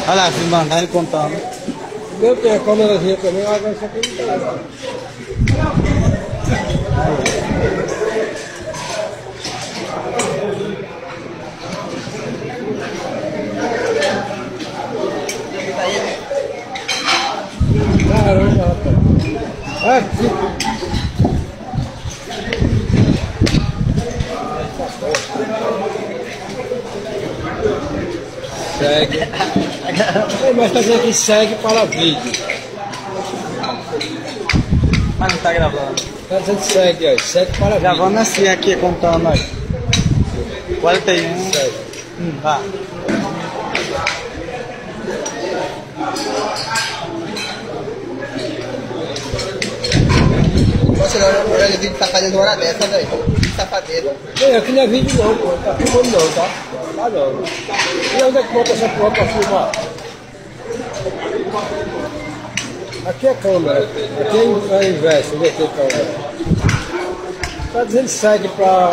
Olha lá, filmando, tá ele contando. Eu tenho a câmerazinha também, agora isso aqui não tá legal. Caramba, rapaz. Aqui. Segue. Mas tá dizendo que segue para vídeo. Mas não tá gravando. Tá dizendo que segue, ó. Segue para vídeo. Gravando assim aqui, contando aí. 41. Segue. Vá. Você não olha o vídeo tá fazendo hora dessa, velho. Safadeza. Não, aqui não é vídeo não, pô. Tá filmando não, tá? Tá não. E onde é que bota essa porra pra filmar? Aqui é câmera. Aqui é a inversa. Onde é que é câmera? Tá dizendo segue pra...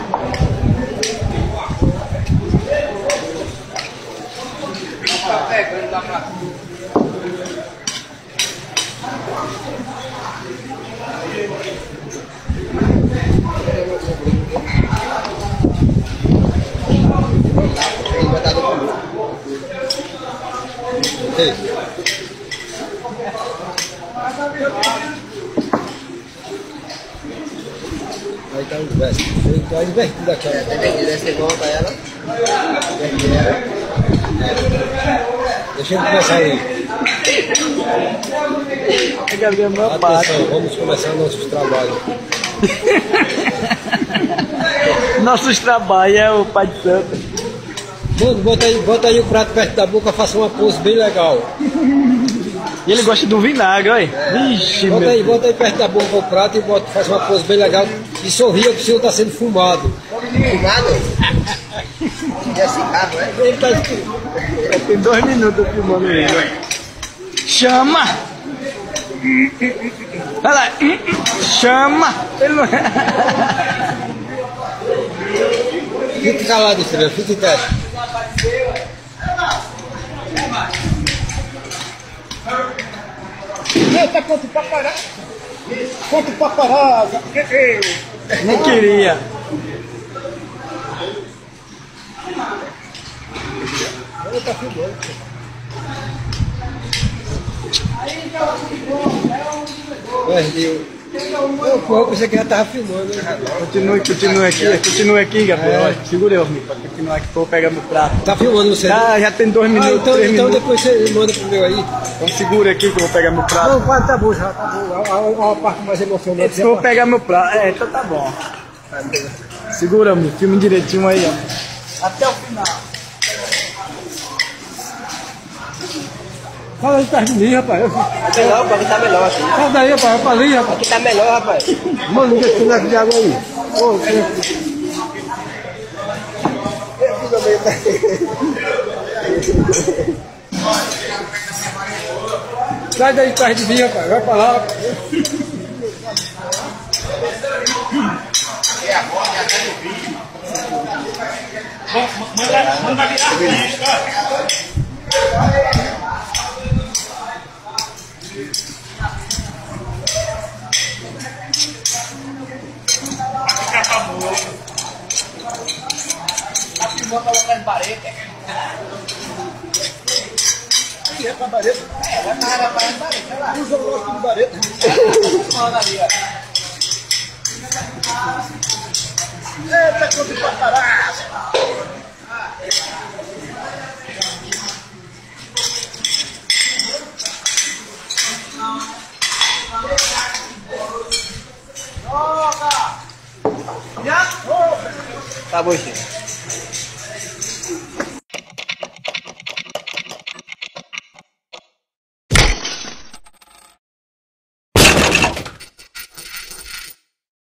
Tá pegando lá pra... Ei. Aí tá inverso. Tá invertido a câmera. Tem que descer volta ela. Deixa eu começar aí. Gabriel, meu pai. Atenção, vamos começar nossos trabalhos. Nossos trabalhos é o pai de santo. Mano, bota aí o prato perto da boca, faça uma pose bem legal. E ele gosta do vinagre, olha. Vixe, Bota meu. aí perto da boca o prato e faz uma pose bem legal. E sorria que o senhor está sendo fumado. Fumado? E é cigarro, né? Ele tá... Tem 2 minutos filmando ele. Chama! Olha lá. Chama! Ele não... Fique calado, estrela, fique quieto. Eita, quanto pra parar? Quanto pra parar? Não queria. Ele tá filmando. Perdeu. Eu pensei que já tava filmando. Continue aqui, Gabriel. Segura eu, amigo, pra continuar aqui, pra eu pegar meu prato. Tá filmando você? Já tem 2 minutos, então, 3 então minutos. depois você manda pro meu aí. Então segura aqui que eu vou pegar meu prato. Não, quase tá bom já, tá bom. A parte mais emocionante. Eu vou pegar meu prato. É, então tá bom. Segura, amigo, filme direitinho aí, ó. Até o final. Fala aí perto de mim, rapaz. Tá melhor, o bagulho tá melhor aqui. Fala daí, rapaz, pra ali, rapaz. Aqui tá melhor, rapaz. Mano, deixa eu de água aí. Ô, sai daí perto de mim, rapaz. Vai pra lá. Manda virar. Tá filmando pra colocar em parede. É pra bareta. É, vai parar pra parede, sei lá. Usa o logo de bareta. Manda ali, ó. Eita, quanto pra parar. Tá bom, gente.